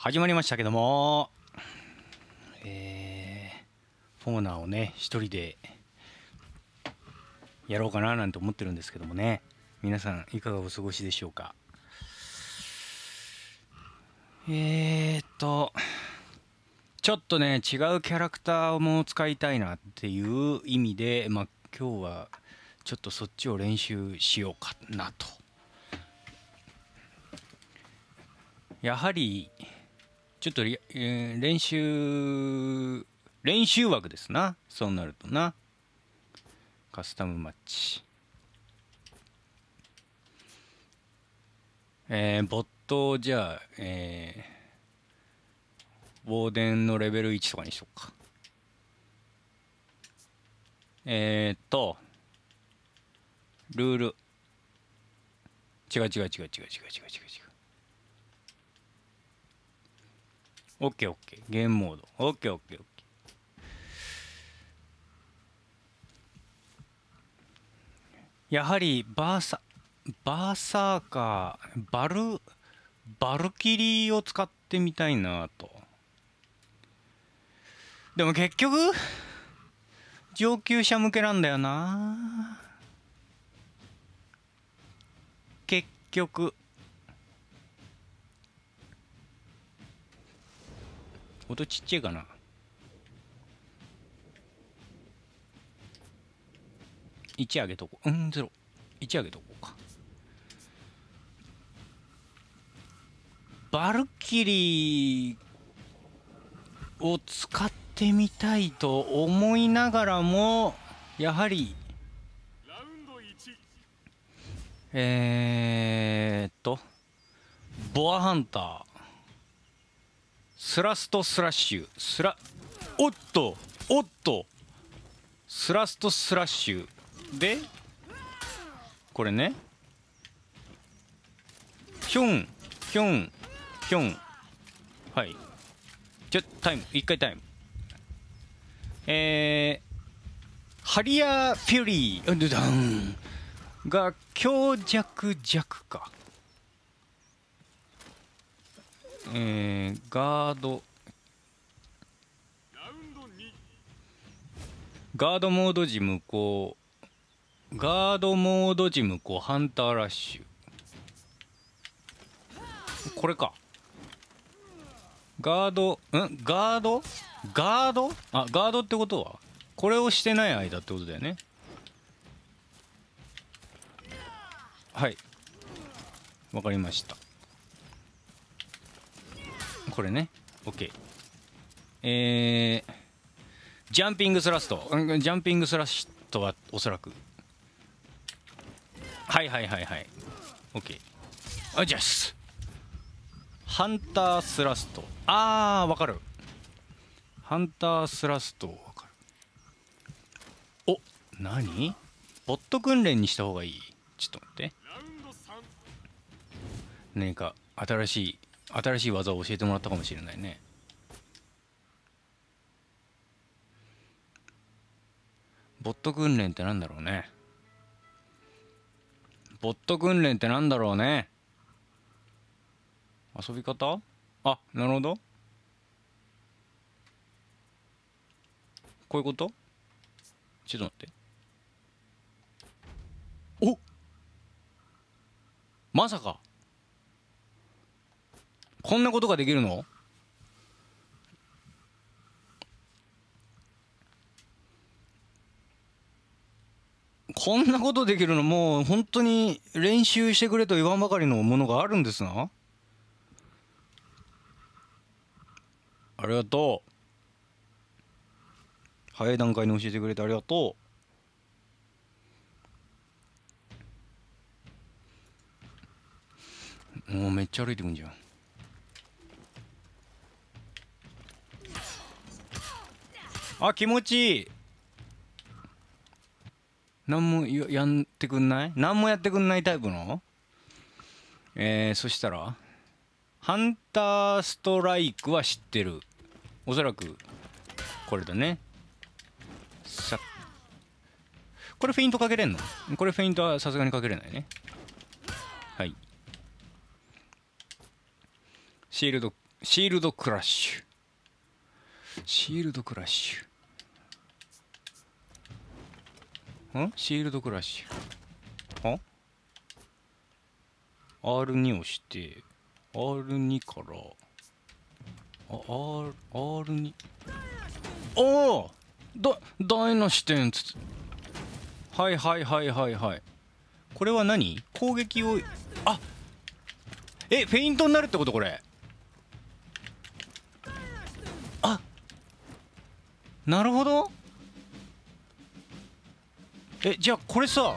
始まりましたけども、フォーナーをね一人でやろうかななんて思ってるんですけどもね、皆さんいかがお過ごしでしょうか。ちょっとね違うキャラクターも使いたいなっていう意味で、今日はちょっとそっちを練習しようかなと。やはりちょっと練習枠ですな。そうなるとな。カスタムマッチ。ボットをじゃあ、ウォーデンのレベル1とかにしようか。ルール。違う。オッケー。ゲームモード。オッケー。やはりバーサーカー、バルキリーを使ってみたいなと。でも結局上級者向けなんだよな。結局音ちっちゃいかな。1上げとこう。0。1上げとこうか。バルキリーを使ってみたいと思いながらも、やはりボアハンター、スラストスラッシュ、おっとスラストスラッシュでこれね、ヒョンはい、タイム1回タイム。ハリア・フュリーが強弱か。ガードモード時無効、ハンターラッシュ、これか。ガードってことはこれをしてない間ってことだよね。はい、わかりました。これね、 OK。ジャンピングスラストはおそらくはい OK。 あ、ジャスハンタースラスト、わかる。ハンタースラストわかる。お、何ボット訓練にした方がいい。ちょっと待って、何か新しい技を教えてもらったかもしれないね。ボット訓練ってなんだろうね。遊び方？なるほど。こういうこと？ちょっと待って。お！まさかこんなことができるの？こんなことできるの？もう本当に練習してくれと言わんばかりのものがあるんですな。ありがとう。早い段階に教えてくれてありがとう。もうめっちゃ歩いてくんじゃん。気持ちいい。何もやってくんない？何もやってくんないタイプの？そしたらハンターストライクは知ってる。おそらくこれだね。これフェイントかけれんの？これフェイントはさすがにかけれないね。はい。シールドシールドクラッシュ。シールドクラッシュ。シールドクラッシュ。R2 押して R2 からR2。おお、大の視点つつ。はいはいはいはいはい。これは何？攻撃を、フェイントになるってこと？これ、なるほど。じゃあこれさ、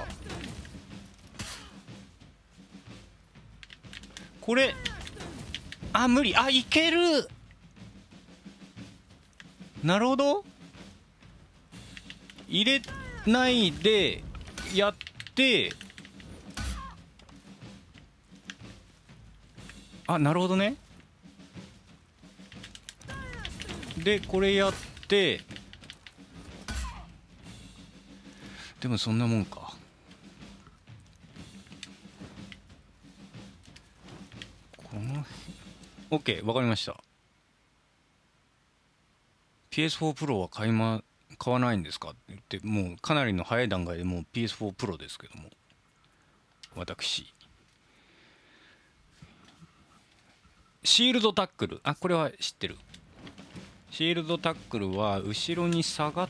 これ無理。いける。なるほど。入れないでやって、なるほどね。でこれやって、でもそんなもんか。この OK、 わかりました。 PS4 Pro は買わないんですかって言って、もうかなりの早い段階でもう PS4 Pro ですけども、私シールドタックル、これは知ってる。シールドタックルは後ろに下がって、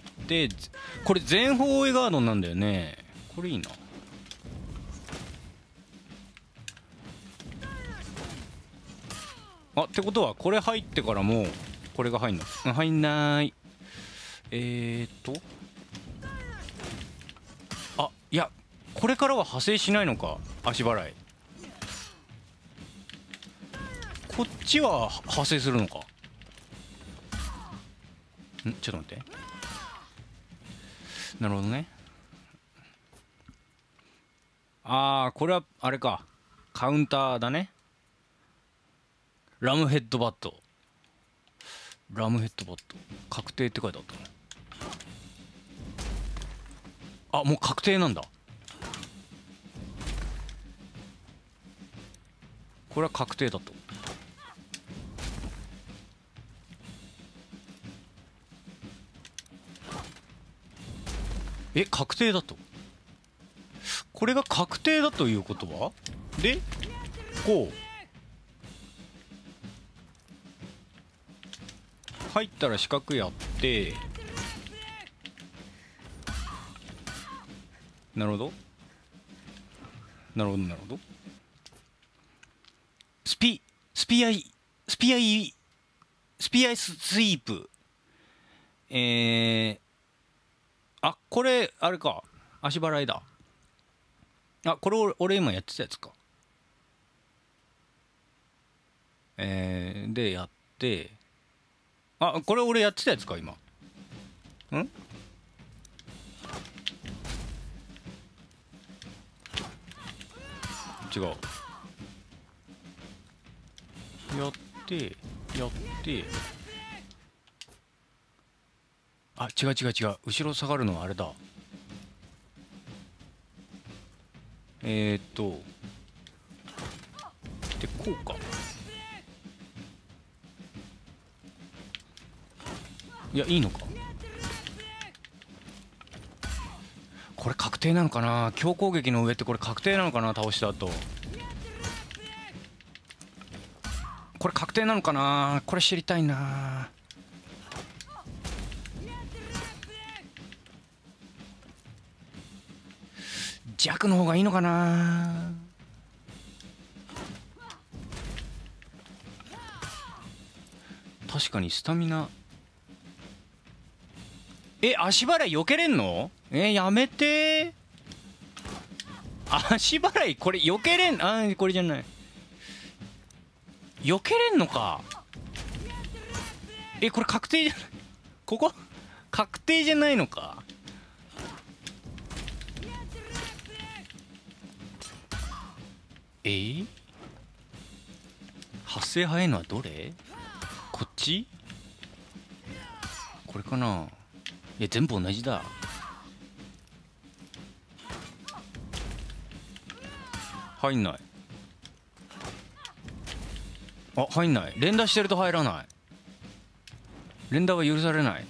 これ全方位ガードなんだよね。これいいな。ってことはこれ入ってからもこれが入んの？入んない。いや、これからは派生しないのか。足払い、こっちは派生するのか。ちょっと待って。なるほどね。これはあれか、カウンターだね。ラムヘッドバット。ラムヘッドバット確定って書いてあったの。もう確定なんだ。これは確定だと。確定だと。これが確定だということは、でこう入ったら四角やって、なるほどなるほどなるほど。スピアイスイープ。これあれか、足払いだ。これ俺今やってたやつか。でやって、これ俺やってたやつか今。違う。やって違う後ろ下がるのはあれだ。でこうか。いや、いいのか。これ確定なのかな。強攻撃の上ってこれ確定なのかな。倒した後これ確定なのかな。これ知りたいな。弱の方がいいのかな。確かにスタミナ。足払い避けれんの？やめて。足払いこれ避けれん。これじゃない。避けれんのか。これ確定じゃない。ここ確定じゃないのか。発生早いのはどれ？こっち？これかな。全部同じだ。入んない。 あ、入んない。連打してると入らない。連打は許されない。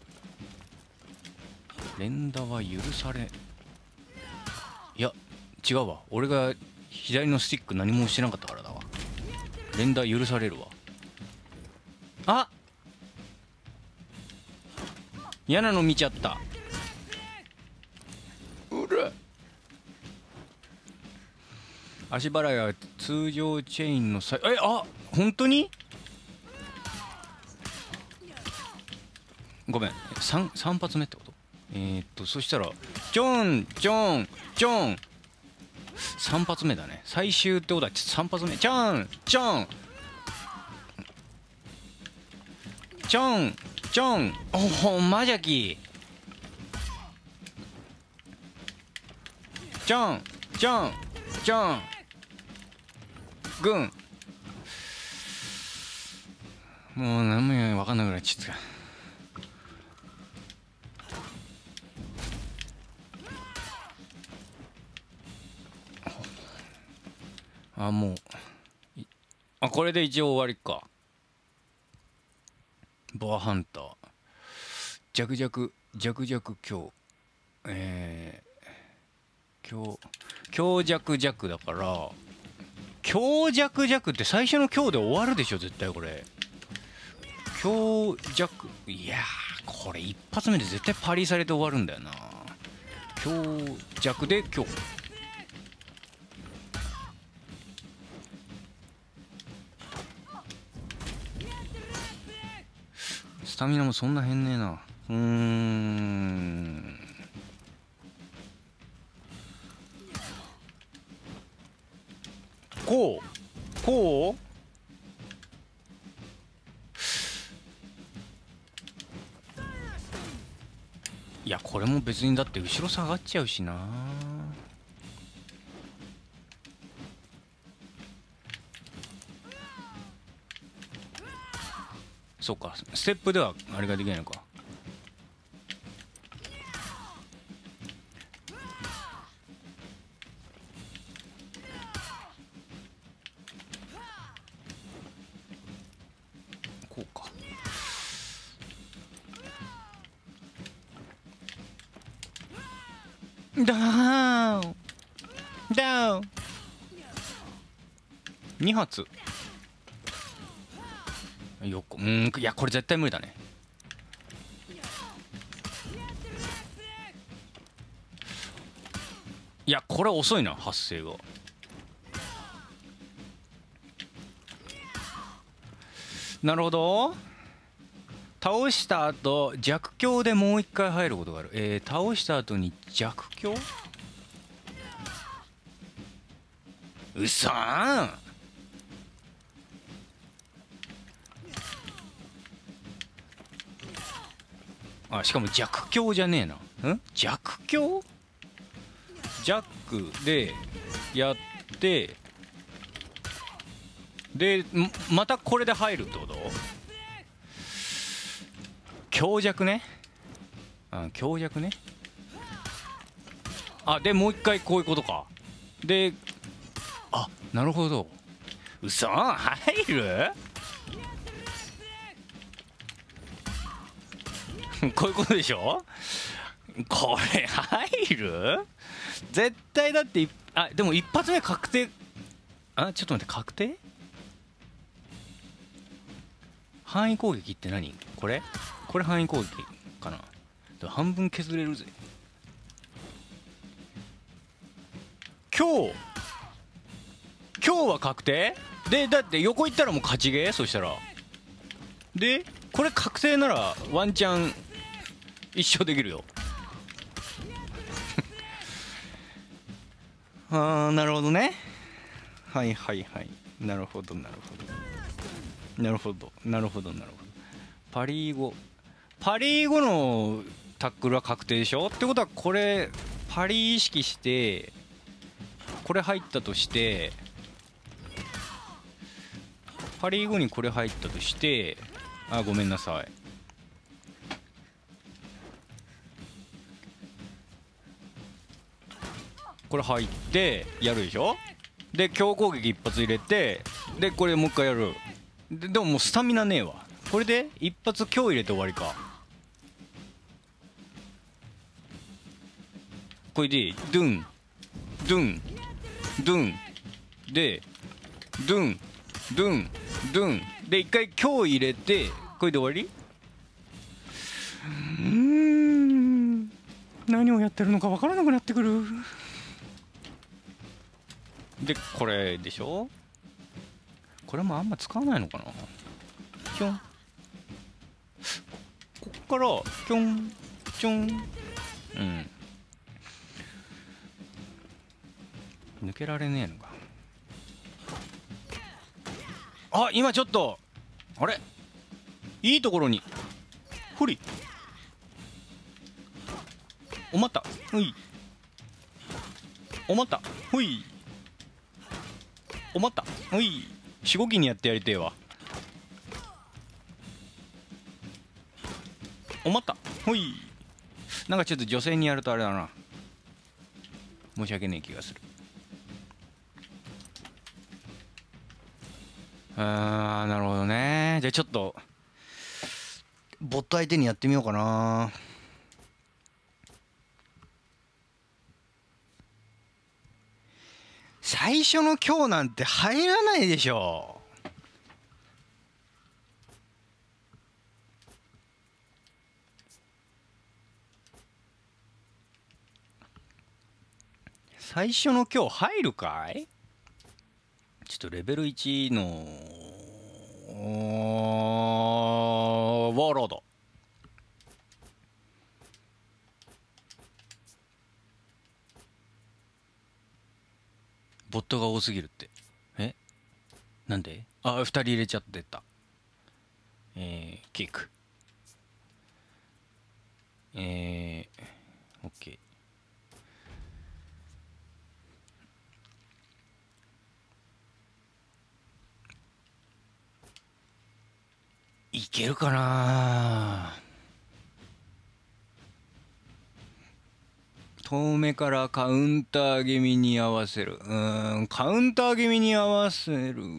連打は許され、いや違うわ、俺が左のスティック何もしてなかったからだわ。連打許されるわ。あ、嫌なの見ちゃった。うら、足払いは通常チェインの際、あ、本当にごめん、3発目ってこと。そしたらジョンジョンジョン3発目だね。最終ってことは3発目。ジョンジョンジョンジョン、おほんまじゃき。ジョンジョンジョングン。もう何も分かんなくなっちゃった。あ、もうこれで一応終わりか。ボアハンター弱弱弱弱強強弱弱だから、強弱弱って最初の強で終わるでしょ絶対これ。強弱、いやーこれ一発目で絶対パリされて終わるんだよな。強弱で強。スタミナもそんな変ねえな。こうこう、いやこれも別にだって後ろ下がっちゃうしな。そうか、ステップではあれができないのか。こうか。ダウンダウン2発よこ、いやこれ絶対無理だね。いやこれ遅いな発生が。なるほど。倒した後弱強でもう一回入ることがある。倒した後に弱強、うそーん。あ、しかも弱強じゃねえな。弱強、ジャックでやってでまたこれで入るってこと。強弱ね。強弱ね。でもう一回こういうことか。で、なるほど。うそ、入るこういうことでしょ。これ入る絶対。だってでも一発目確定。ちょっと待って、確定範囲攻撃って何。これ範囲攻撃かな。半分削れるぜ。今日は確定で、だって横行ったらもう勝ちゲー。そしたらでこれ確定ならワンチャン一生できるよ。なるほどね。はいはいはい、なるほどなるほどなるほどなるほどなるほど。パリーゴのタックルは確定でしょ。ってことはこれパリ意識してこれ入ったとして、パリー後にこれ入ったとして、ごめんなさい。これ入ってやるでしょ。で強攻撃一発入れて、でこれもう一回やる。 でももうスタミナねえわ。これで一発強入れて終わりか。これでドゥンドゥンドゥンでドゥンドゥンドゥンで一回強入れてこれで終わり。何をやってるのか分からなくなってくる。でこれでしょ。これもあんま使わないのかな。キョン、こっからキョンキョン、抜けられねえのか。あ、今ちょっとあれいいところにほりおまったほいおまったほいおまったほいしごきにやってやりてえわ。おまったほい。なんかちょっと女性にやるとあれだな、申し訳ねえ気がする。なるほどね。じゃあちょっとボット相手にやってみようかな。最初の今日なんて入らないでしょ。最初の今日入るかい。ちょっとレベル1のウォーロード。ボットが多すぎるって。え、なんで。あ、2人入れちゃってた。キック。オッケー。いけるかな。遠目からカウンター気味に合わせる。カウンター気味に合わせる。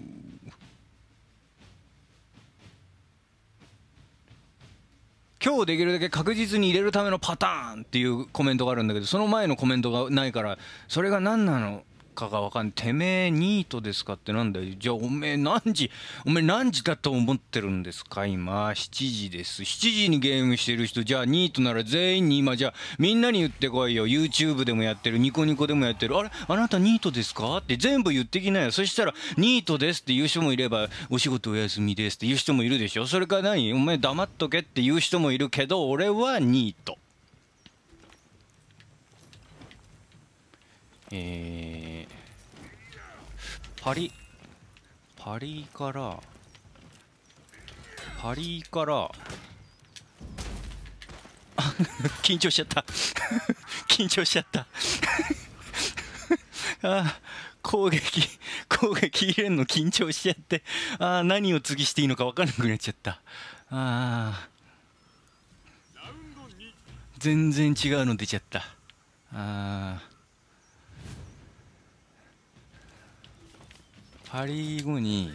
今日できるだけ確実に入れるためのパターンっていうコメントがあるんだけど、その前のコメントがないから、それが何なのかが分かんない。てめえニートですかってなんだよ。じゃあおめえ何時だと思ってるんですか。今7時です。7時にゲームしてる人、じゃあニートなら全員に今じゃあみんなに言ってこいよ。 YouTube でもやってる、ニコニコでもやってる、あれあなたニートですかって全部言ってきなよ。そしたらニートですって言う人もいれば、お仕事お休みですって言う人もいるでしょ。それから何、お前黙っとけって言う人もいるけど、俺はニート。パリから緊張しちゃった緊張しちゃった攻撃入れんの緊張しちゃって、何を次していいのか分かんなくなっちゃった。全然違うの出ちゃった。パリ後に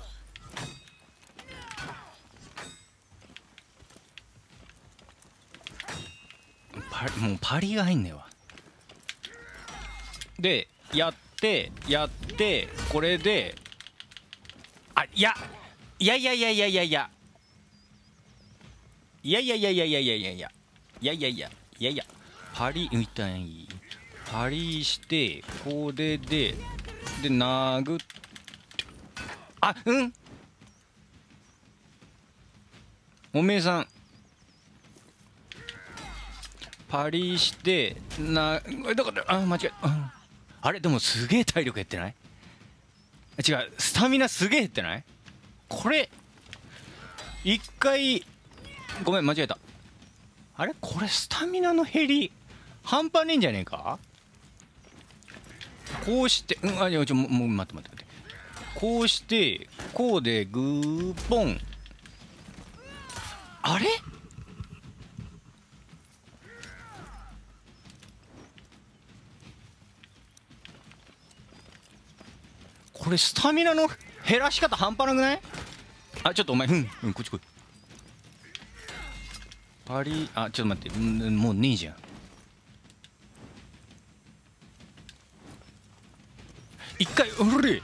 もうパリが入んねえわ。でやってこれでいやパリみたい。パリしてこれで殴って、おめえさんパリしてだから間違え、あれでもすげえ体力減ってない？違う、スタミナすげえ減ってない？これ一回ごめん間違えた。あれこれスタミナの減り半端ねえんじゃねえか。こうしてもう待ってこうしてこうでグーポン。あれこれスタミナの減らし方半端なくない？あ、ちょっとお前、こっち来い。パリ、あ、ちょっと待って、もうねえじゃん。一回、うれ、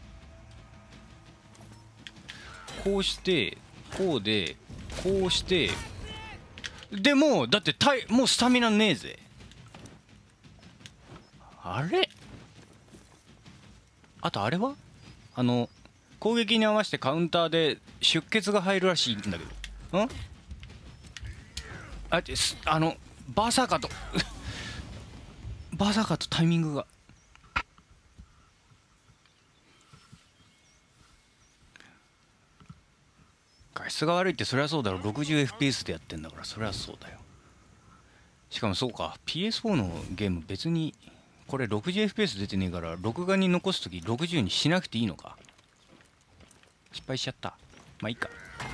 こうしてこうでこうして、でもだってもうスタミナねえぜ。あれ、あとあれは攻撃に合わせてカウンターで出血が入るらしいんだけど、バーサーカーとバーサーカーとタイミングが。画質が悪いってそりゃそうだろ。 60fps でやってんだからそりゃそうだよ。しかもそうか、 PS4 のゲーム別にこれ 60fps 出てねえから録画に残すとき60にしなくていいのか。失敗しちゃった。まあいいか。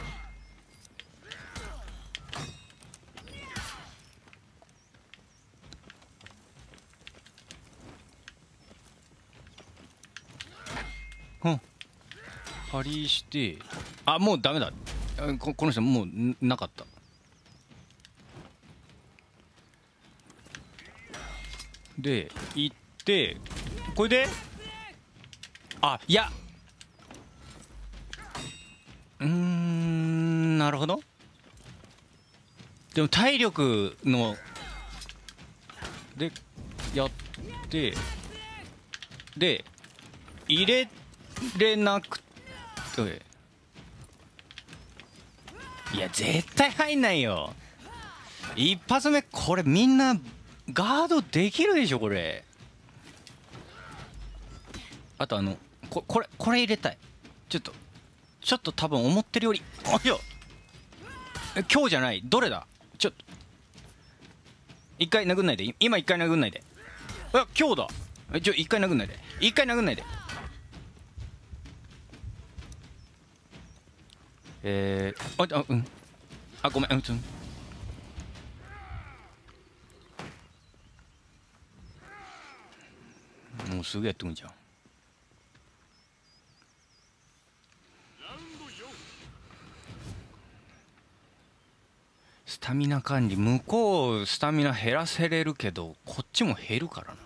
パリして、あ、もうダメだ。この人もうなかった。で行ってこれで、あ、いや、なるほど。でも体力のでやってで入れなくて、いや絶対入んないよ。一発目これみんなガードできるでしょこれ。あとこれ入れたい。ちょっと多分思ってるより、あ、いや今日じゃない。どれだ。ちょっと一回殴んないで。今一回殴んないで。あ、今日だ。一回殴んないで。一回殴んないで。あ、ごめん。もうすぐやってくんじゃん。スタミナ管理、向こうスタミナ減らせれるけどこっちも減るからな。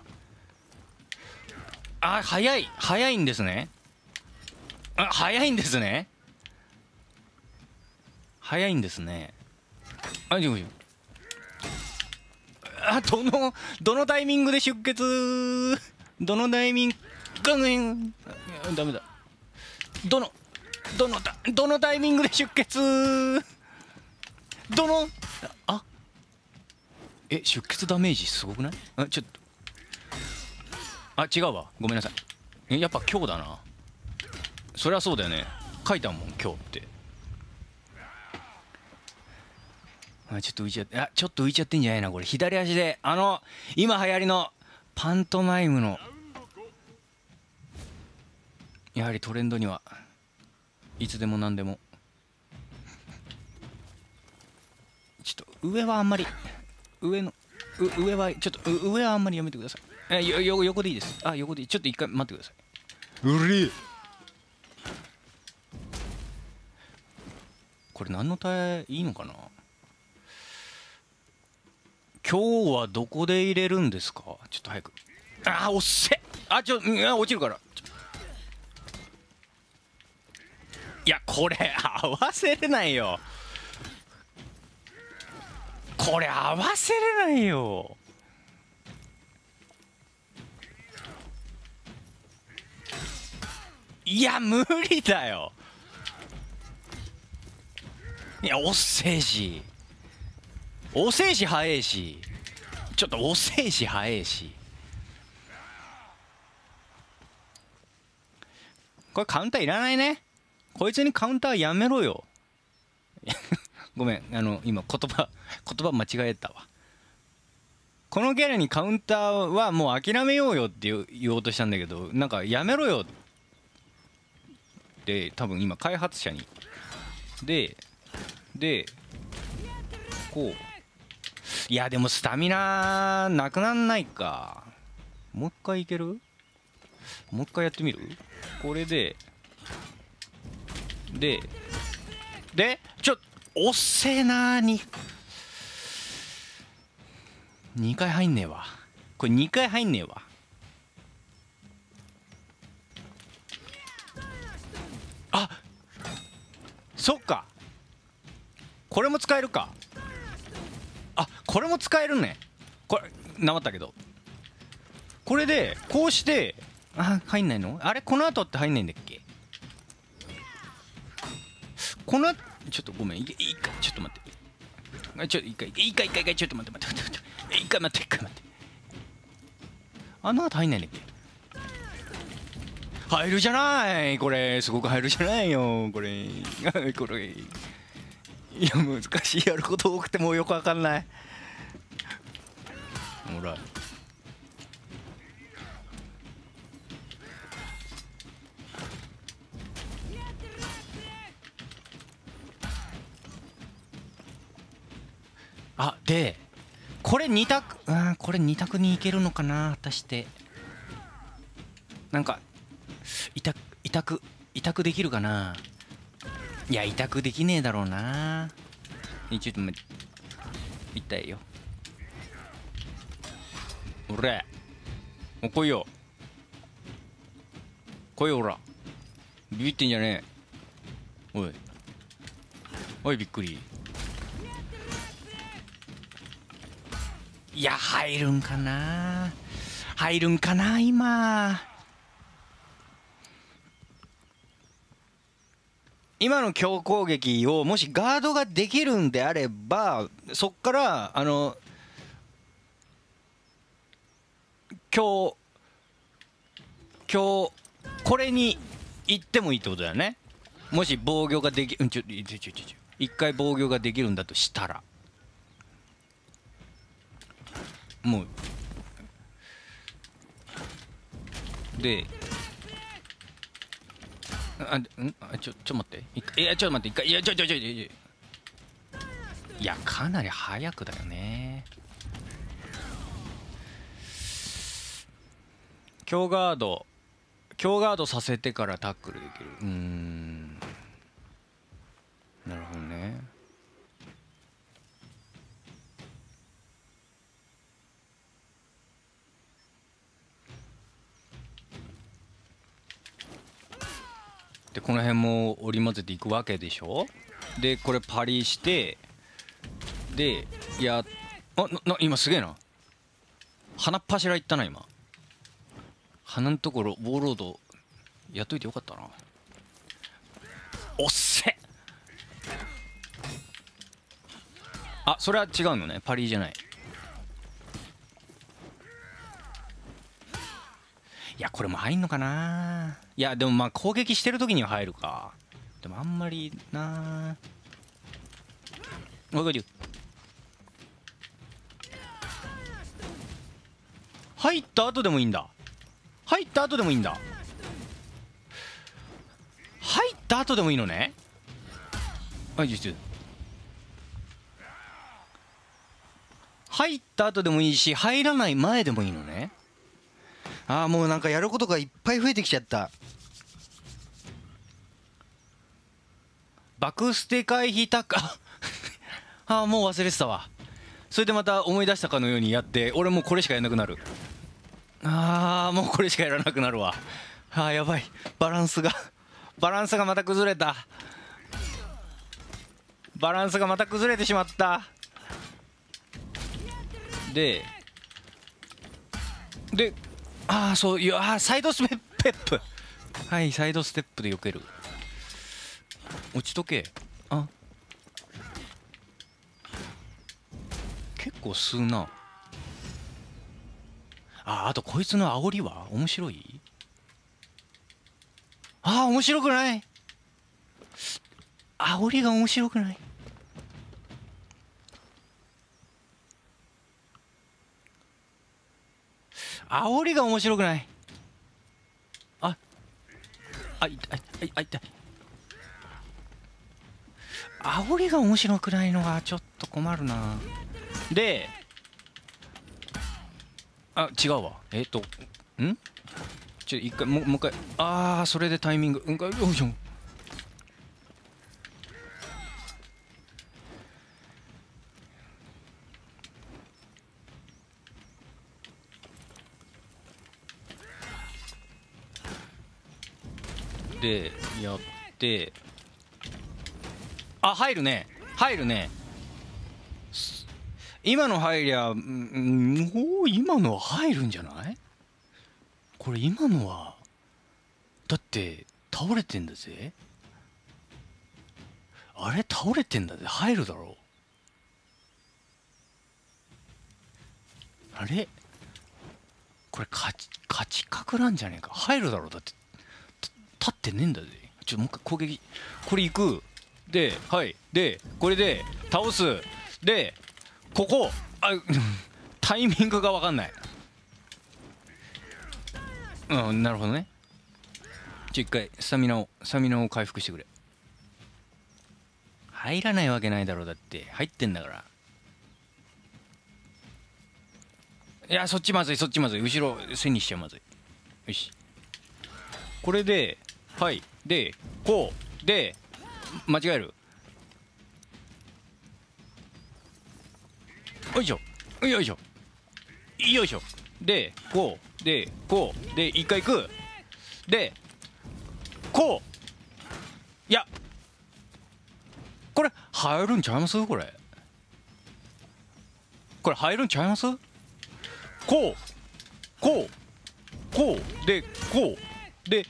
あ、早いんですね。あ、早いんですね。早いんですね。あ、どのタイミングで出血、どのタイミング、ダメだ。どのタイミングで出血、あ、出血ダメージすごくない？ちょっと、あ、違うわ、ごめんなさい。やっぱ今日だな。そりゃそうだよね、書いたもん今日って。ちょっと浮いちゃって、ちょっと浮いちゃってんじゃないなこれ。左足で今流行りのパントマイムの、やはりトレンドにはいつでも何でも。ちょっと上はあんまり、上はちょっと上はあんまりやめてください。横でいいです。横でいい。ちょっと一回待ってください。うれ、これ何のいいのかな。今日はどこで入れるんですか。ちょっと早く。おっせ。落ちるから。いやこれ合わせれないよ。これ合わせれないよ。いや無理だよ。いや遅えし早えし、ちょっと遅えし早えし。これカウンターいらないね。こいつにカウンターやめろよ。ごめん、今言葉間違えたわ。このキャラにカウンターはもう諦めようよって言おうとしたんだけど、なんかやめろよって多分今開発者にでこう、いやでもスタミナなくなんないか。もう一回いける？もう一回やってみる？これででおっせえなー。2回入んねえわ。これ2回入んねえわ。あ、そっか、これも使えるか。あ、これも使えるね。これなまったけど、これでこうして、あ、入んないの。あれ、この後って入んないんだっけ。このちょっとごめん、いいか、ちょっと待って、一回ちょっと待って一回待って、あの後入んないんだっけ。入るじゃない、これすごく入るじゃないよ、これこれ、いや難しい、やること多くてもうよくわかんない。ほら、あ、でこれ2択、これ2択にいけるのかな、果たして。なんか委託できるかな。いや、委託できねえだろうな。ちょっと待って、痛いよ。おれ、もう来いよ、来いよ、ほら、ビビってんじゃねえ。おい、びっくり。いや、入るんかな、今の強攻撃をもしガードができるんであれば、そっからこれに行ってもいいってことだよね。もし防御ができ、一回防御ができるんだとしたら、もうで、ちょっと待って、一回、いや、かなり早くだよね。強ガードさせてからタックルできる。なるほどね。でこの辺も織り交ぜていくわけでしょ。でこれパリして、で今すげえな、鼻っ柱いったな。今鼻のところボーロードやっといてよかったな。おっせ、あ、それは違うのね、パリじゃない。いや、これも入んのかな。いやでもまあ攻撃してる時には入るか。でもあんまりな。分かる。入った後でもいいんだ。入った後でもいいのね。入った後でもいいし、入らない前でもいいのね。ああ、もうなんかやることがいっぱい増えてきちゃった。バクステ回避タックああ、もう忘れてたわ。それでまた思い出したかのようにやって、俺もうこれしかやらなくなる。ああ、もうこれしかやらなくなるわ。ああ、やばい、バランスがまた崩れた。バランスがまた崩れてしまった。でああ、そういう、サイドステップ、はい、サイドステップで避ける。落ちとけ。結構吸うな。あとこいつの煽りは面白い。面白くない。煽りが面白くない。煽りが面白くない。痛い。煽りが面白くないのがちょっと困るな。で違うわ。一回もう一回。それでタイミングよいしょ。 でやって、あ、入るね、入るね。今の入りゃ、もう今のは入るんじゃない？これ今のはだって倒れてんだぜ。あれ倒れてんだぜ、入るだろう。あれこれ勝ち確なんじゃねえか。入るだろう。だって立ってねえんだぜ。ちょっともう一回攻撃、これ行くで、はい、でこれで倒すで、ここタイミングが分かんない。うん、なるほどね。一回スタミナを回復してくれ。入らないわけないだろう。だって入ってんだから。いや、そっちまずい、そっちまずい、後ろ背にしちゃまずい。よし、これで、はい、でこうで間違える。よいしょよいしょよいしょでこうでこうで一回いくでこう。いや、これ入るんちゃいます？これ入るんちゃいます？こうこうこうでこうで、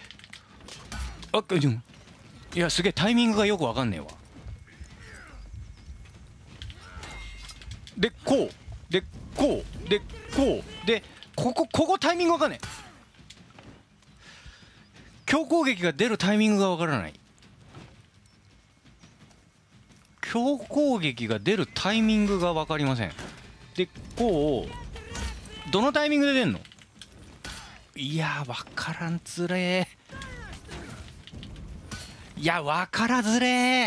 いや、すげえタイミングがよくわかんねえわ。でこうでこうでこうでここタイミングわかんねえ。強攻撃が出るタイミングがわからない。強攻撃が出るタイミングが分かりません。でこうどのタイミングで出んの？いや分からんずれー。いや分からずれー。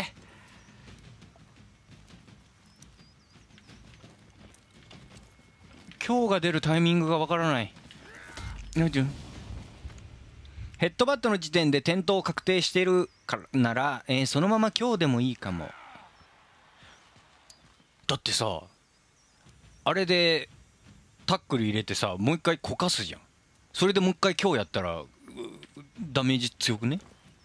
強が出るタイミングが分からない。なんていうの？ヘッドバットの時点で転倒確定してるからなら、そのまま強でもいいかも。だってさ、あれでタックル入れてさ、もう一回こかすじゃん。それでもう一回強やったらダメージ強くね？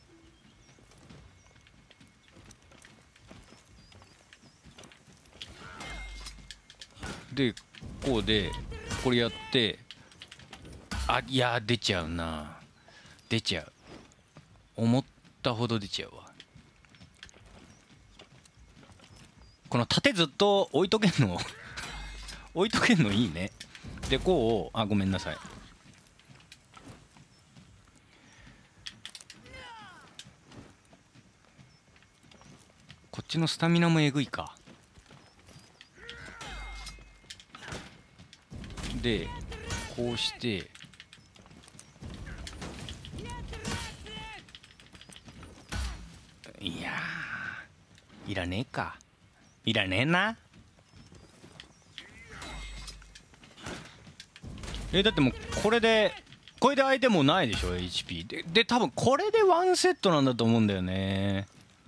でこうでこれやって、あ、いや出ちゃうな。出ちゃう。思ったほど出ちゃうわ。この盾ずっと置いとけんの置いとけんのいいね。でこう、あ、ごめんなさい。こっちのスタミナもえぐいか。でこうして、いやいらねえか。いらねえな。だってもうこれで相手もないでしょ HP で多分これでワンセットなんだと思うんだよね。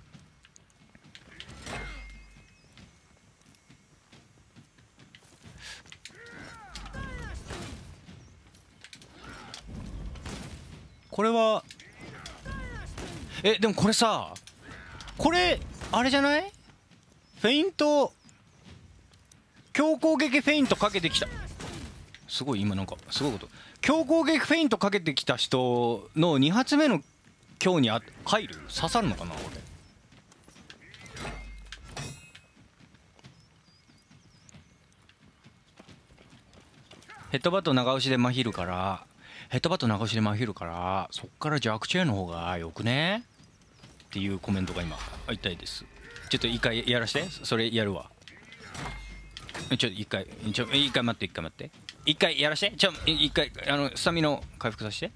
これはでもこれさ、これあれじゃない？フェイント、強攻撃フェイントかけてきた。すごい、今なんかすごいこと。強攻撃フェイントかけてきた人の2発目の強に入る？刺さるのかな俺。ヘッドバット長押しでまひるから、そっから弱チェーンの方がよくねっていうコメントが今言いたいです。ちょっと一回やらして。それやるわ。一回待って、一回やらして。一回スタミナ回復させて。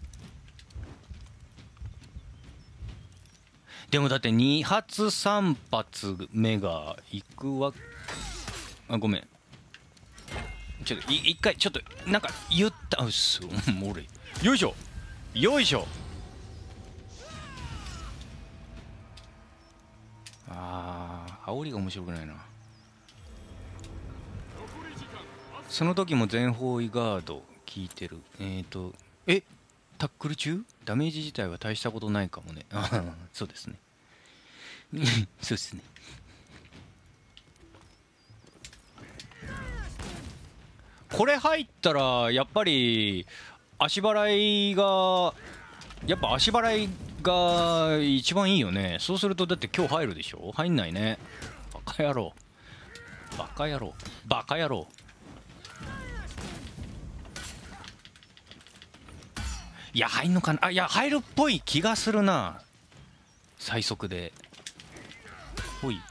でもだって2発3発目がいくわ。あ、ごめん、一回ちょっとなんか言ったうっすもう俺よいしょよいしょ。煽りが面白くないな。その時も全方位ガード効いてる。 タックル中ダメージ自体は大したことないかもね。そうですね。そうですね。これ入ったらやっぱり足払いが一番いいよね。そうするとだって今日入るでしょ。入んないね。バカ野郎バカ野郎バカ野郎。いや入んのかな。あ、いや入るっぽい気がするな。最速でほい。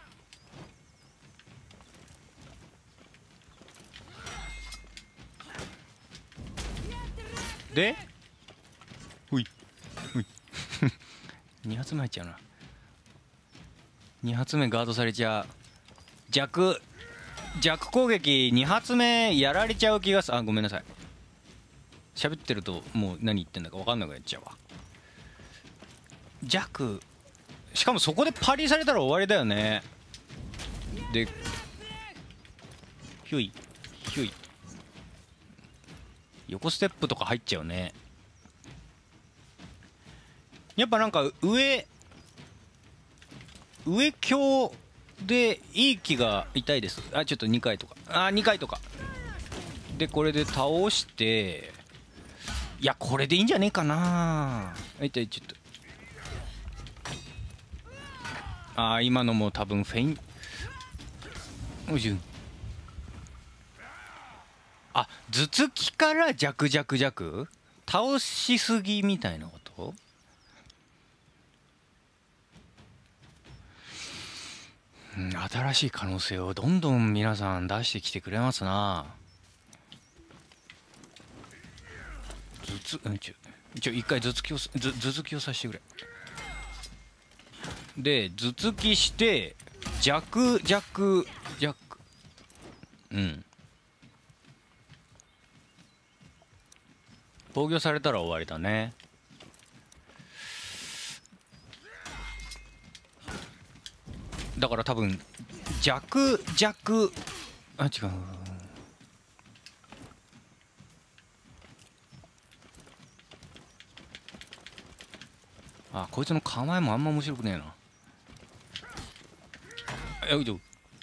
でほいほい2発目入っちゃうな。2発目ガードされちゃう。弱攻撃2発目やられちゃう気がする。あ、ごめんなさい。喋ってるともう何言ってんだか分かんなくなっちゃうわ。弱、しかもそこでパリされたら終わりだよね。でひゅいひゅい、横ステップとか入っちゃうね。やっぱなんか上強でいい気が痛いです。あ、ちょっと2回とか、2回とかでこれで倒して、いやこれでいいんじゃねえかな。ちょっと今のも多分フェイン。おいしゅ。頭突きから弱倒しすぎみたいなこと。新しい可能性をどんどん皆さん出してきてくれますな。一回頭突きをさせてくれ。で頭突きして弱防御されたら終わりだね。だから多分弱違う。こいつの構えもあんま面白くねえな。おいと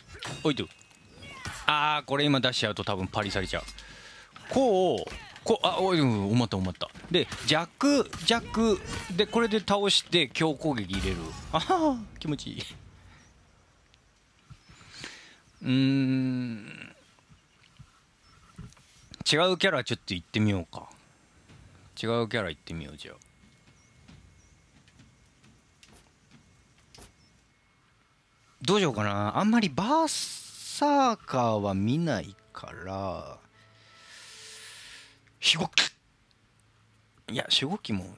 これ今出しちゃうと多分パリされちゃう。おい、おまったで弱でこれで倒して強攻撃入れる。気持ちいい。違うキャラちょっと行ってみようか。違うキャラ行ってみよう。じゃあどうしようかな。あんまりバーサーカーは見ないから守護機。いや守護機もな。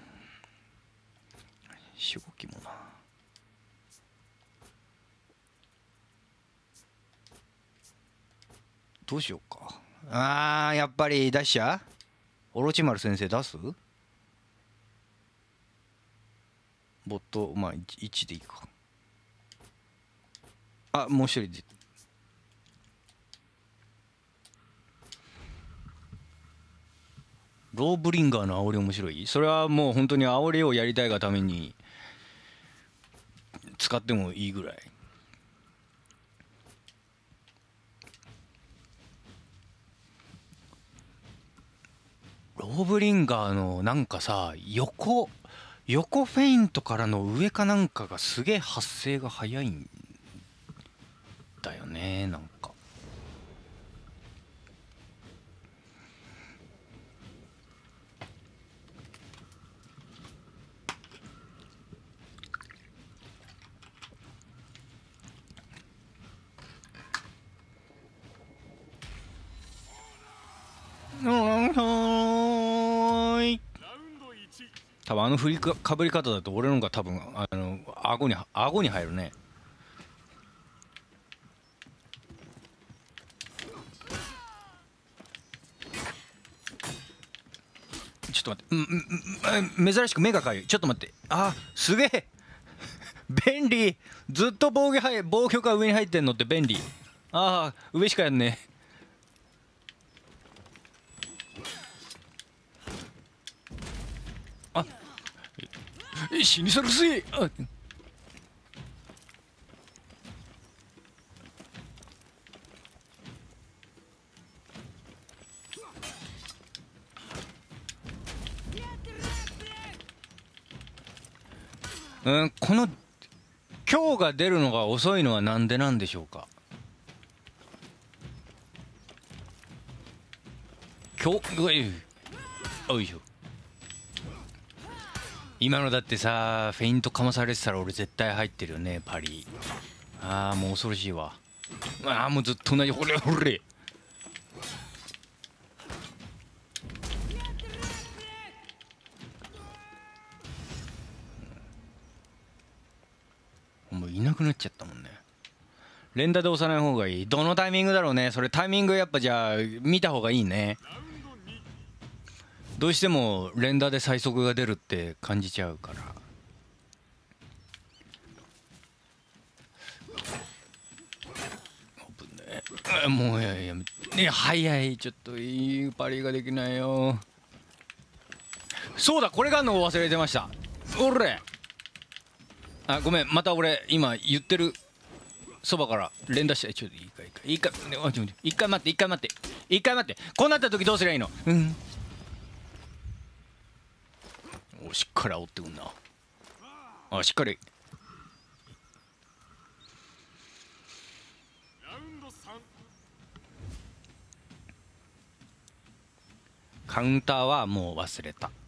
どうしようか。やっぱり出しちゃう。オロチマル先生出す。ボット1でいいか。もう一人で。ローブリンガーの煽り面白い。それはもう本当に煽りをやりたいがために使ってもいいぐらい。ローブリンガーのなんかさ、横フェイントからの上かなんかがすげえ発生が早いんだよね。なんか多分振りかぶり方だと俺のが多分顎に入るね。ちょっと待って、珍しく目がかゆい。ちょっと待って。すげえ便利。ずっと防御が上に入ってんのって便利。上しかやんねえ。 死に去るぜ。この今日が出るのが遅いのはなんでなんでしょうか。今日よいしょ。今のだってさ、フェイントかまされてたら俺絶対入ってるよね、パリ。ああもう恐ろしいわ。ああもうずっと同じ。ほれほれ。もういなくなっちゃったもんね。連打で押さない方がいい。どのタイミングだろうね。それタイミングやっぱじゃあ見た方がいいね。どうしても連打で最速が出るって感じちゃうから。もういや早い。ちょっといいパリができないよ。そうだ、これがあるのを忘れてました。おれ、あ、ごめん、また俺今言ってるそばから連打して。ちょっといいか一回待って。こうなった時どうすりゃいいの。お、しっかり煽ってくんな。あ、しっかり。カウンターはもう忘れた。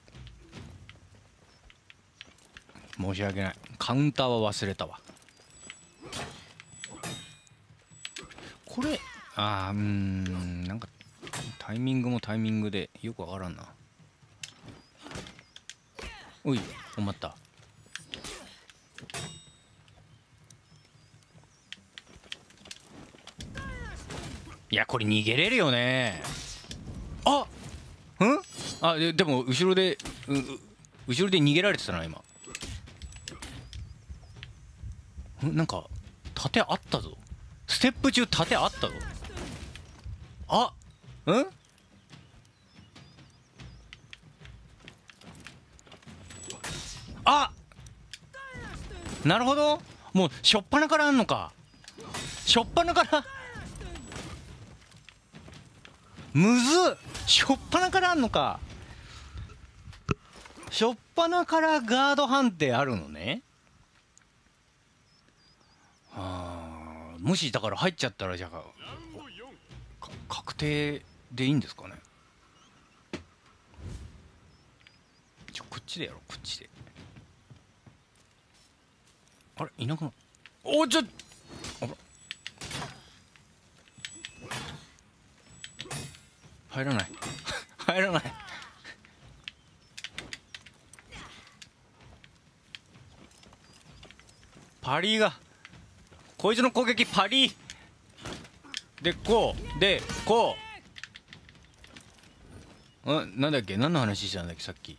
申し訳ない。カウンターは忘れたわ。これなんかタイミングもタイミングでよくわからんな。おい、止まった。いやこれ逃げれるよね。でも後ろで逃げられてたな今。なんか盾あったぞ。ステップ中盾あったぞ。なるほど。もうしょっぱなからあんのか。しょっぱなからむずっ。しょっぱなからあんのか。しょっぱなからガード判定あるのね。もしだから入っちゃったらじゃあ確定でいいんですかね。こっちでやろう。こっちで。あれいなくな。おちょっあら入らない入らない。パリがこいつの攻撃パリでこうでこう。なんだっけ、何の話してたんだっけさっき。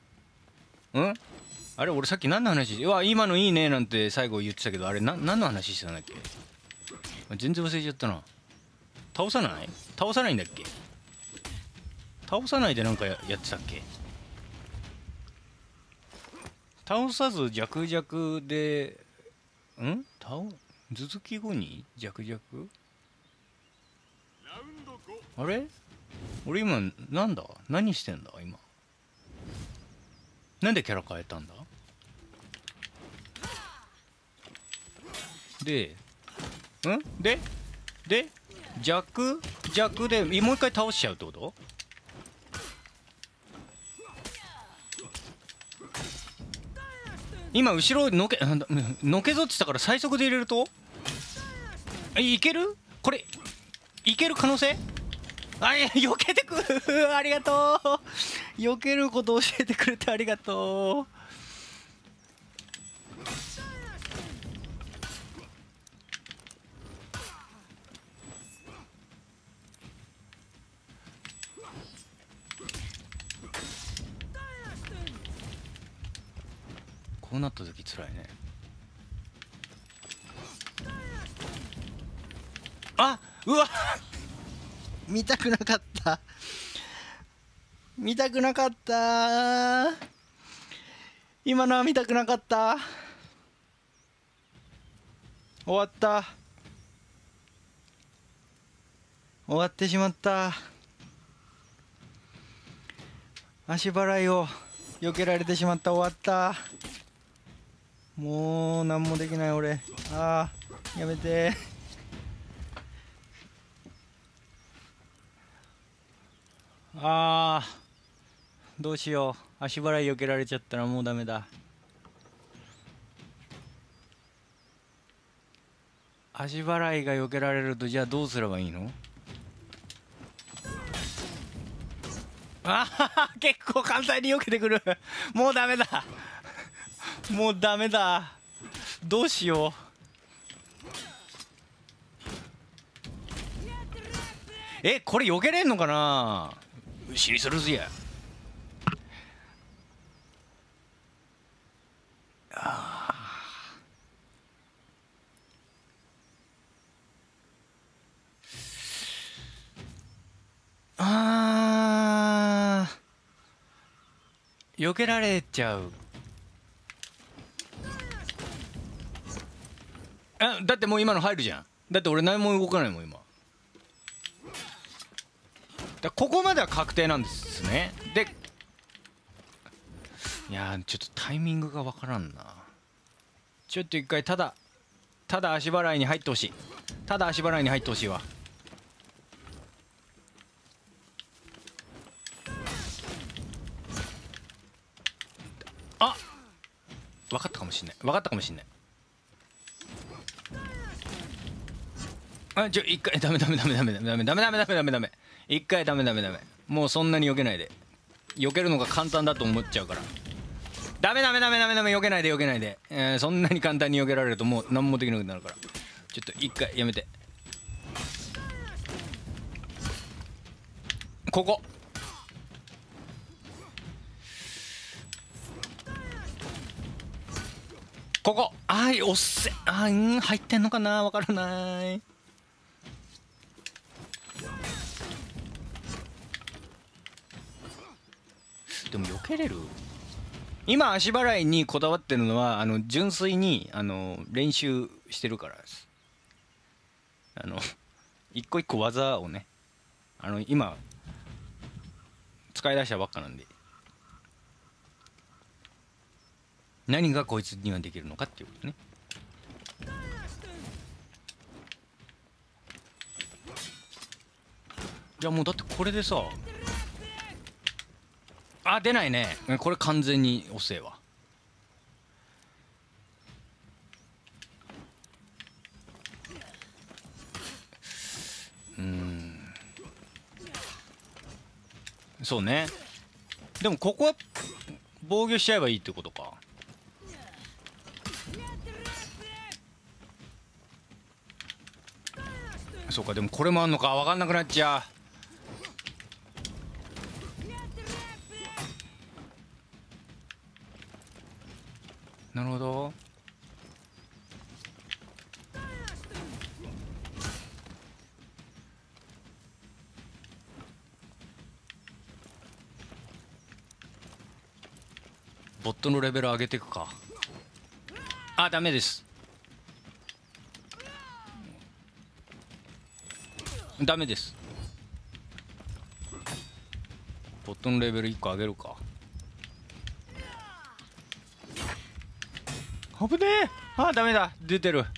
あれ俺さっき何の話して、今のいいねなんて最後言ってたけど、あれ何の話してたんだっけ。全然忘れちゃったな。倒さないんだっけ。倒さないでなんかやってたっけ。倒さず弱々で頭突き後に弱々。あれ俺今何してんだ今。なんでキャラ変えたんだ。で弱でもう一回倒しちゃうってこと。今後ろのけぞって言ったから最速で入れるといける。これいける可能性。避けてくありがとう。避けること教えてくれてありがとう。こうなった時つらいね。うわ見たくなかった今のは見たくなかった。終わった。終わってしまった。足払いを避けられてしまった。終わった。もう何もできない俺。ああ、やめて。ああ、どうしよう。足払い避けられちゃったらもうダメだ。足払いが避けられると、じゃあどうすればいいの？ああ、結構簡単に避けてくる。もうダメだ。もうダメだ。どうしよう。これ避けれんのかな。死にするぜや。避けられちゃう。だってもう今の入るじゃん。だって俺何も動かないもん今。ここまでは確定なんですね。で、いやちょっとタイミングがわからんな。ちょっと一回ただ足払いに入ってほしい。ただ足払いに入ってほしいわ。あ、分かったかもしんない。分かったかもしんない。一回ダメ一回ダメ。もうそんなに避けないで。避けるのが簡単だと思っちゃうから。ダメ避けないで、そんなに簡単に避けられるともう何もできなくなるから。ちょっと一回やめて。ここおっせ。入ってんのかな、わからない。でも避けれる。今足払いにこだわってるのは純粋に練習してるからです。一個一個技をね今使い出したばっかなんで、何がこいつにはできるのかっていうことね。じゃあもうだってこれでさ、出ないね。これ完全に遅えわ。そうね。でもここは防御しちゃえばいいってことか。そうか。でもこれもあんのか分かんなくなっちゃう。なるほど。ボットのレベル上げていくか。ダメです。ダメです。ボットのレベル1個上げるか。危ねえ。ダメだ。出てる。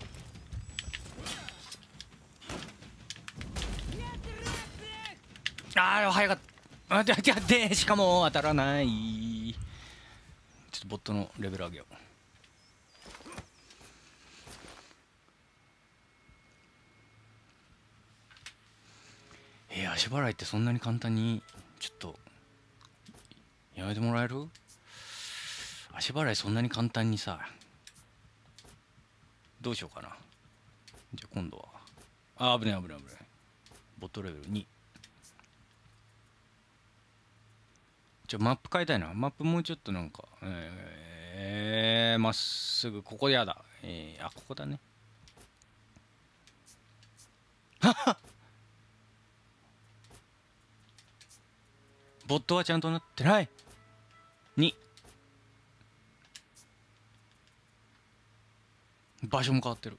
早かった。でしかも当たらない。ちょっとボットのレベル上げよう。足払いってそんなに簡単にちょっとやめてもらえる？足払いそんなに簡単にさ、どうしようかな。じゃあ今度は危ない。ボットレベル2。マップ変えたいな。マップもうちょっとなんかまっすぐここでやだ。ここだね。ボットはちゃんとなってない。2 場所も変わってる。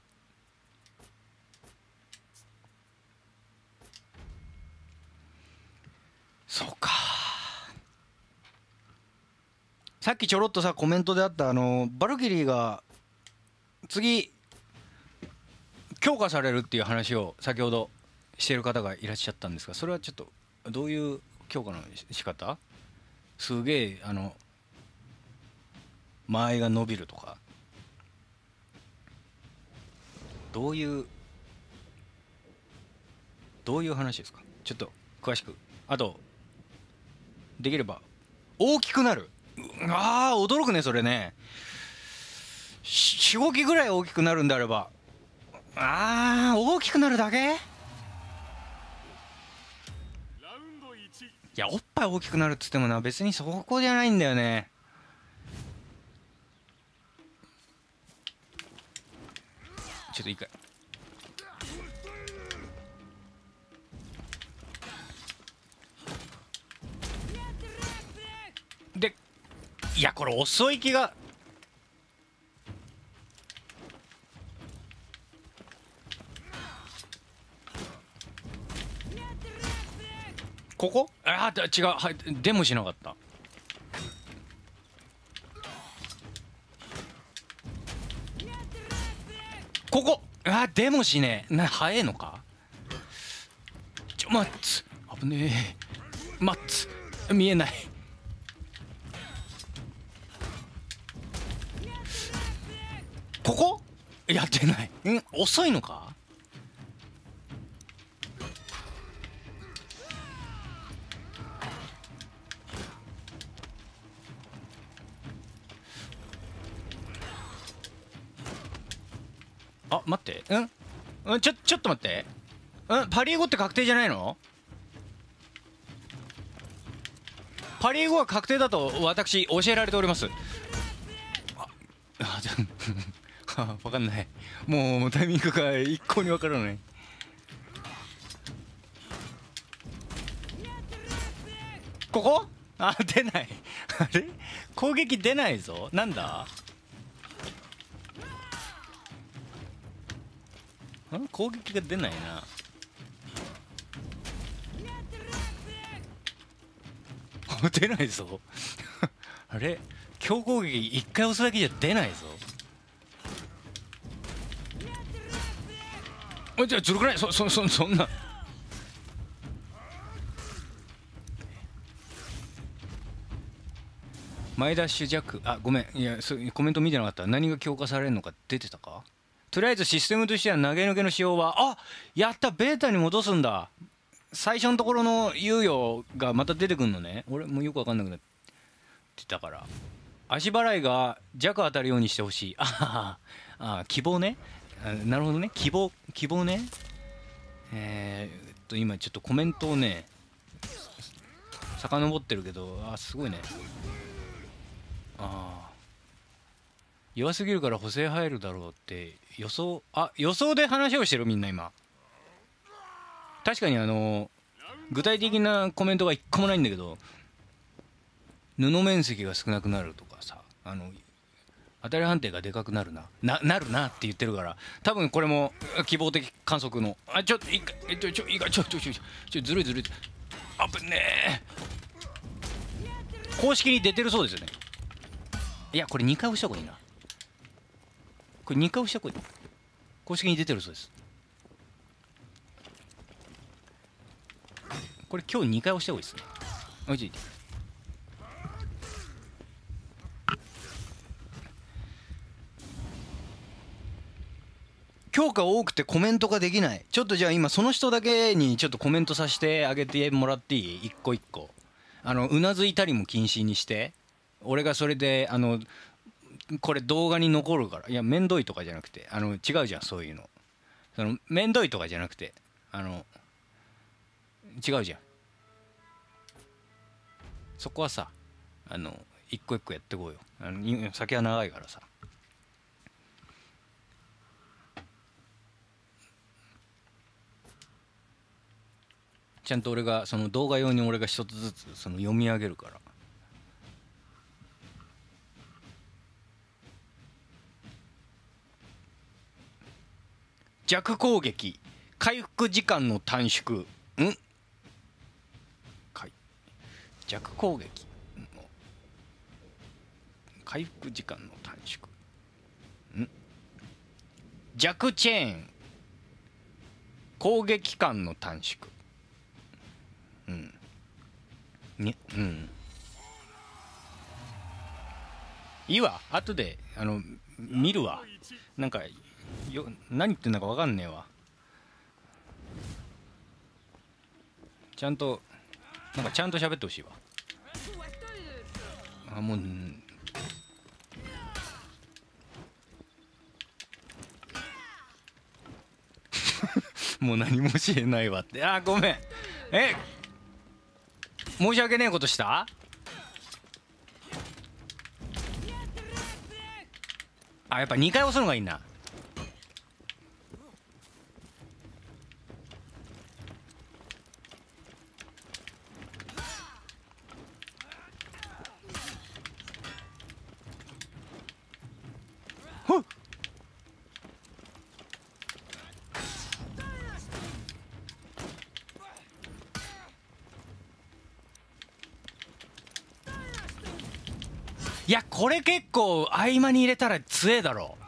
そうか。さっきちょろっとさコメントであったバルキリーが次強化されるっていう話を先ほどしてる方がいらっしゃったんですが、それはちょっとどういう強化の仕方？すげえ間合いが伸びるとか、どういう話ですか？ちょっと詳しく。あとできれば大きくなる。ああ驚くねそれね。4、5機ぐらい大きくなるんであれば、ああ大きくなるだけ。いやおっぱい大きくなるっつってもな、別にそこじゃないんだよね。ちょっといいかい。で、いやこれ遅い気が。ここ？ああ違う、はい、でもしなかった。ここ、ああでもしねえな。早えのか。マッツ危ねえ。マッツ見えない。ここやってない。遅いのか。あ待って、ちょっと待って、パリーゴって確定じゃないの？パリーゴは確定だと私教えられております。分かんない。もうタイミングが一向に分からない。ここ？出ない。あれ攻撃出ないぞ。なんだ？攻撃が出ないな。出ないぞ。あれ強攻撃一回押すだけじゃ出ないぞ。じゃあずるくない？そんな。前ダッシュ弱。ごめん、いやコメント見てなかった。何が強化されるのか出てたか。とりあえずシステムとしては投げ抜けの仕様はやった、ベータに戻すんだ。最初のところの猶予がまた出てくんのね。俺もよく分かんなくなってたから、足払いが弱当たるようにしてほしい。希望ね。なるほどね、希望ね。今ちょっとコメントをね遡ってるけど、すごいね。弱すぎるから補正入るだろうって予想で話をしてるみんな今。確かに具体的なコメントが一個もないんだけど、布面積が少なくなるとかさ、当たり判定がでかくなるなって言ってるから、多分これも希望的観測の。ちょっといいか、ずるい。危ねえ。公式に出てるそうですよね。いやこれ2回押した方がいいな。これ2回押した方がいい。公式に出てるそうです。これ今日2回押した方がいいですね。おいしい。強化多くてコメントができない。ちょっとじゃあ今その人だけにちょっとコメントさせてあげてもらっていい？一個一個うなずいたりも禁止にして。俺がそれでこれ動画に残るから。いやめんどいとかじゃなくて違うじゃん、そういうの。めんどいとかじゃなくて違うじゃん。そこはさ一個一個やってこうよ。先は長いからさ。ちゃんと俺がその動画用に俺が一つずつ読み上げるから。 弱攻撃、回復時間の短縮。弱攻撃の回復時間の短縮。弱チェーン、攻撃間の短縮。いいわ、後で見るわ。なんか何言ってんだか分かんねえわ。ちゃんと喋ってほしいわ。もうもう何も知れないわって。ごめん。申し訳ねえことした。やっぱ2回押すのがいいな。いや、これ結構合間に入れたら強えだろ。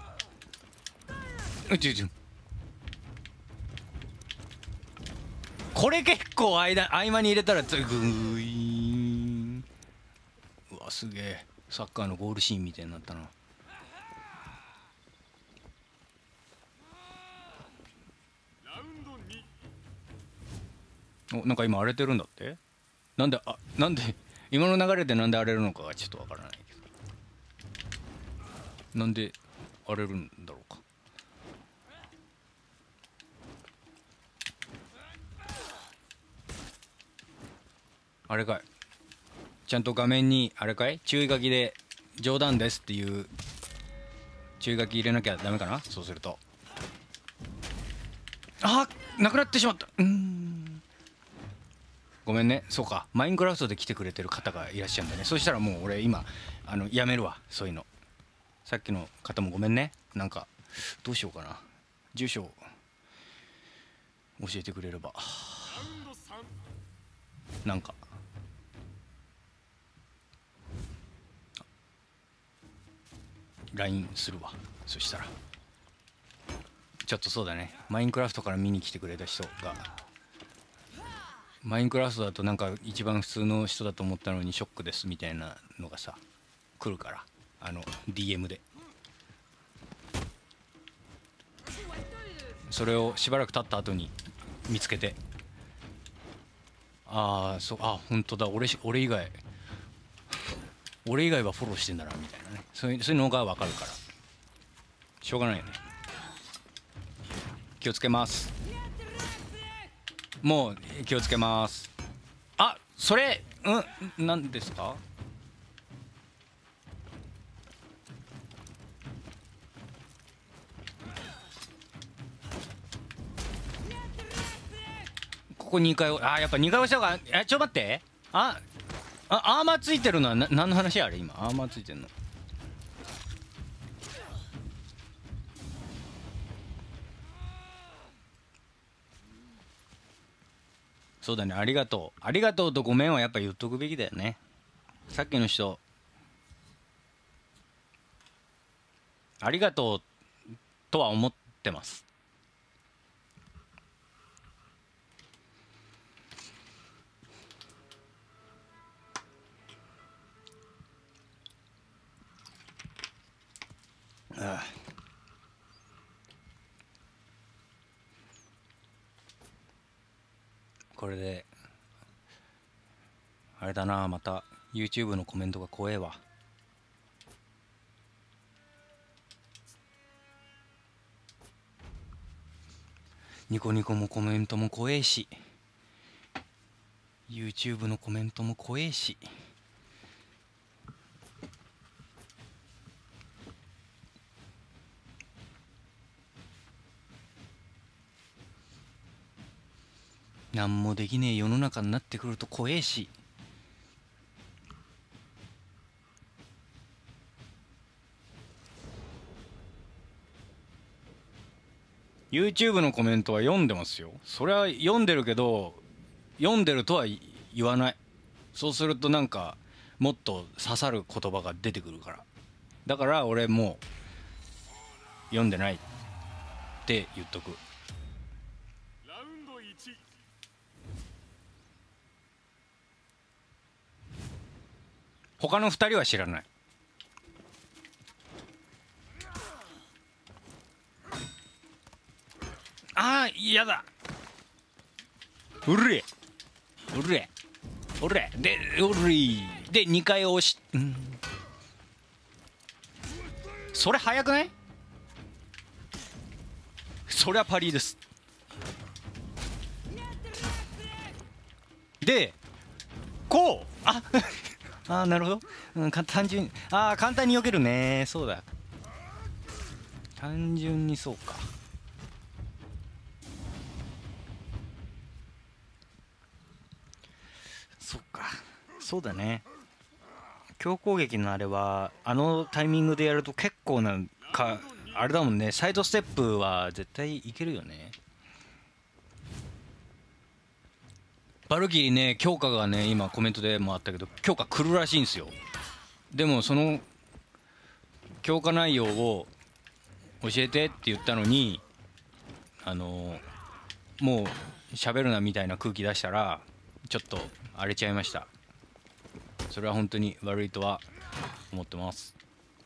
これ結構合間に入れたら強い。グーイン。うわ、すげえ。サッカーのゴールシーンみたいになったな。なんか今荒れてるんだって。なんで今の流れでなんで荒れるのかがちょっとわからないけど、なんで荒れるんだろうか。あれかい、ちゃんと画面にあれかい、注意書きで冗談ですっていう注意書き入れなきゃダメかな。そうするとなくなってしまった。ごめんね。そうか、マインクラフトで来てくれてる方がいらっしゃるんだね。そしたらもう俺今やめるわ、そういうの。さっきの方もごめんね。なんかどうしようかな。住所を教えてくれれば。なんかLINE するわ。そしたらちょっとそうだね、マインクラフトから見に来てくれた人が、マインクラフトだとなんか一番普通の人だと思ったのにショックですみたいなのがさ来るから、DM で。それをしばらく経った後に見つけて、本当だ、俺以外はフォローしてんだなみたいなね、そういうのが分かるからしょうがないよね。気をつけます。もう気をつけます。それ何ですか。ここ2回やっぱ2回押した方が。ちょっと待って。アーマーついてるのは何の話。あれ今アーマーついてるの。そうだね、ありがとうとごめんはやっぱ言っとくべきだよね。さっきの人ありがとうとは思ってます。これであれだな、また YouTube のコメントが怖えわ。ニコニコもコメントも怖えし、 YouTube のコメントも怖えし。何もできねえ世の中になってくると怖えし。 YouTube のコメントは読んでますよ。それは読んでるけど、読んでるとは言わない。そうするとなんかもっと刺さる言葉が出てくるから。だから俺もう読んでないって言っとく。他の2人は知らない。ああ嫌だ。うれうれうれでうれで2回押し、それ早くない？そりゃパリです。でこうあなるほど、単純に簡単に避けるね。そうだ、単純にそうか。そっか、そうだね。強攻撃のあれはあのタイミングでやると結構なんかあれだもんね。サイドステップは絶対いけるよね。バルキリーね、強化がね、今コメントでもあったけど強化来るらしいんですよ。でもその強化内容を教えてって言ったのにもう喋るなみたいな空気出したらちょっと荒れちゃいました。それは本当に悪いとは思ってます。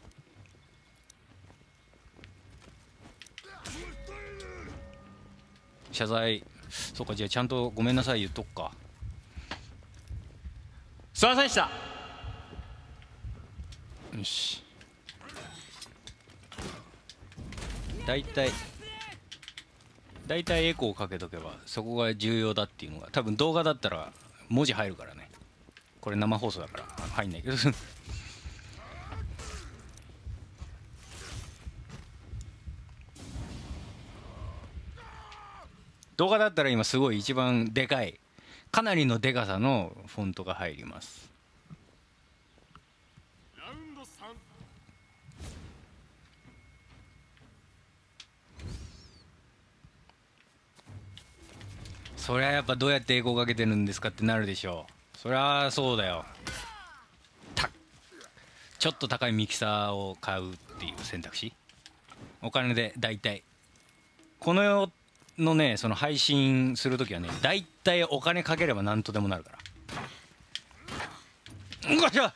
謝罪。そうか、じゃあちゃんとごめんなさい言っとくか。すいませんでした。よし、大体エコーをかけとけばそこが重要だっていうのが、多分動画だったら文字入るからね。これ生放送だから入んないけど動画だったら今すごい一番でかい、かなりのでかさのフォントが入ります。そりゃやっぱどうやってエコーかけてるんですかってなるでしょう。そりゃそうだよ。ちょっと高いミキサーを買うっていう選択肢、お金で大体この世のね、その配信するときはね、大体お金かければ何とでもなるから。よっしゃ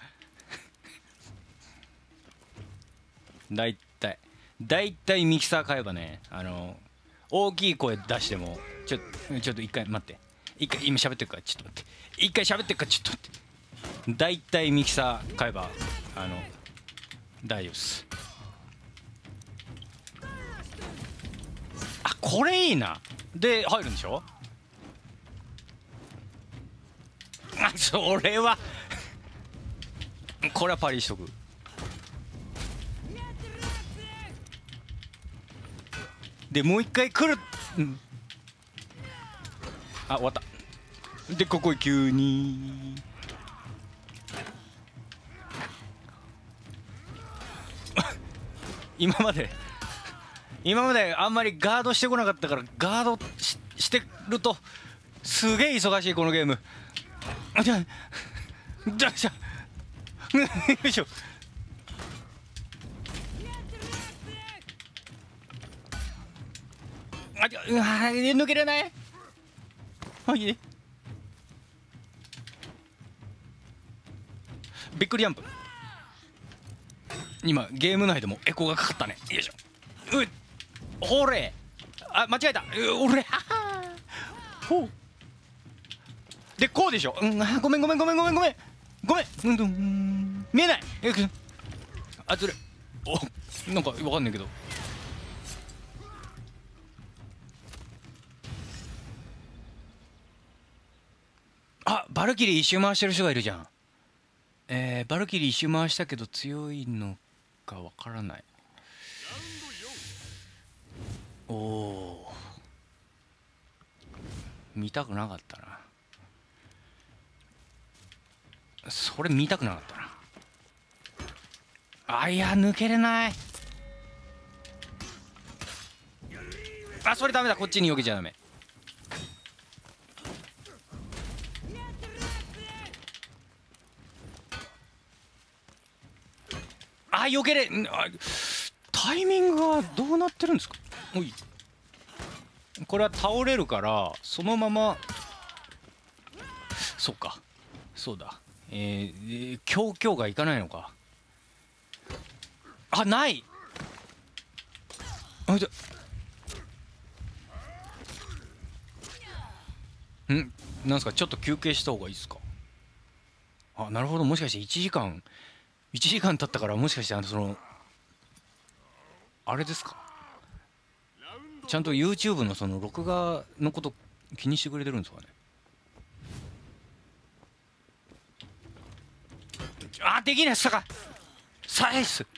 大体ミキサー買えばね、大きい声出してもちょっと一回待って、一回今喋ってるからちょっと待って、一回喋ってるからちょっと待って、大体ミキサー買えば大丈夫です。これいいな。で入るんでしょ。それはこれはパリしとく。でもう一回来る、終わった。でここ急に今まであんまりガードしてこなかったから、ガード してるとすげえ忙しいこのゲーム。じゃあよいしょ。抜けれない。びっくりジャンプ。今ゲーム内でもエコーがかかったね。よいしょ。ほれ、間違えた。俺ほうでこうでしょ。ごめん、見えない。ずれなんかわかんないけど、バルキリー一周回してる人がいるじゃん。バルキリー一周回したけど強いのかわからない。おお、見たくなかったな。それ見たくなかったな。いや抜けれない。 あ、それダメだ。こっちに避けちゃダメ。あ、避けれタイミングはどうなってるんですか。おい、これは倒れるからそのまま。そうか、そうだ。強がいかないのか。あ、ない。あ、じゃなんすか、ちょっと休憩した方がいいですか。あ、なるほど。もしかして1時間経ったから、もしかしてあれですか。ちゃんと YouTube のその録画のこと気にしてくれてるんですかね。あ、できないっすか。サイス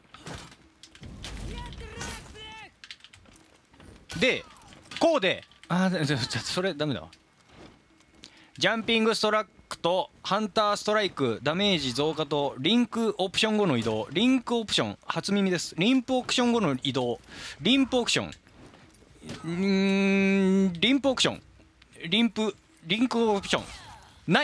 でこうで、それダメだわ。ジャンピングストラックとハンターストライク、ダメージ増加とリンクオプション後の移動。リンクオプション、初耳です。リンプオプション後の移動。リンプオプション、リンプオプション、リンクオプションない。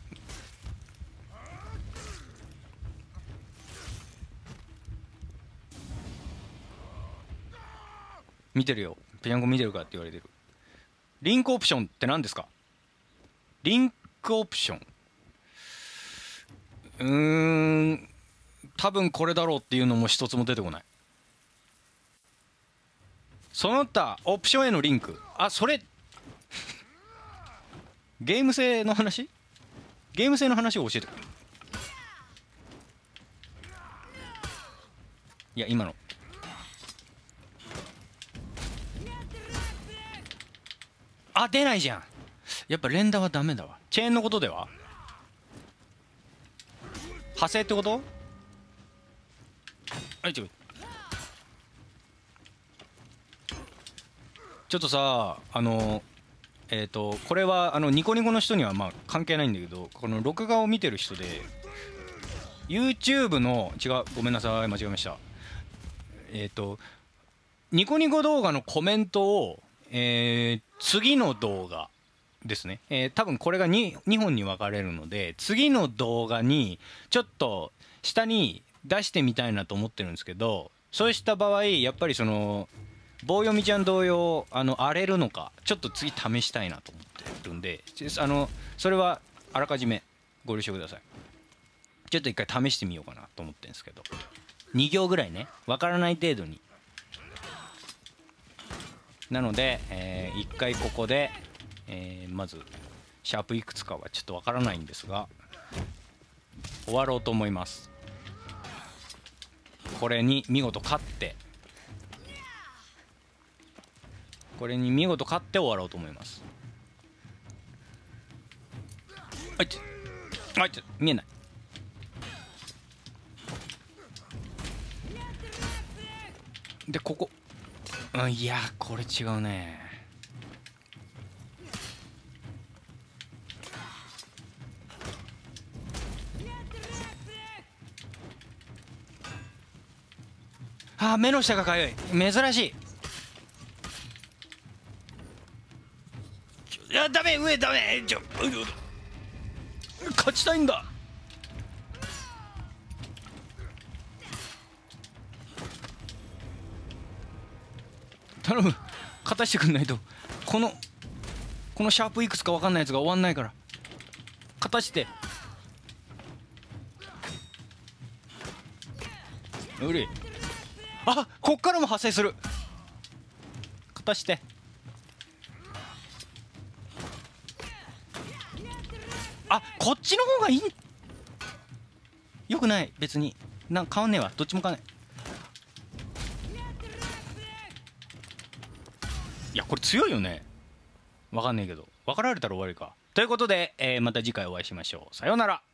見てるよ、ペヤンコ見てるかって言われてる。リンクオプションって何ですか。リンクオプション、多分これだろうっていうのも一つも出てこない。その他オプションへのリンク。あ、それゲーム性の話を教えてくれ。いや、今の出ないじゃん。やっぱ連打はダメだわ。チェーンのことでは派生ってこと。違う。ちょっとさ、これはニコニコの人にはまあ関係ないんだけど、この録画を見てる人で YouTube のごめんなさい、間違えました。ニコニコ動画のコメントを、次の動画ですね、多分これが 2本に分かれるので、次の動画にちょっと下に出してみたいなと思ってるんですけど、そうした場合やっぱりその棒読みちゃん同様荒れるのか、ちょっと次試したいなと思ってるんで、それはあらかじめご了承ください。ちょっと一回試してみようかなと思ってるんですけど、2行ぐらいね、分からない程度に。なので、一回ここで、まずシャープいくつかはちょっと分からないんですが終わろうと思います。これに見事勝って終わろうと思います。見えない。でここ、いやこれ違うね。目の下がかゆい。珍しい。いやダメ、上ダメ。勝ちたいんだ。頼む、勝たしてくんないとこのシャープいくつか分かんないやつが終わんないから、勝たして。うれ、こっからも派生する。勝たして。こっちの方がいい。よくない、別に変わんねえわ、どっちも変わんない。いやこれ強いよね。分かんねえけど分かられたら終わりか。ということで、また次回お会いしましょう。さようなら。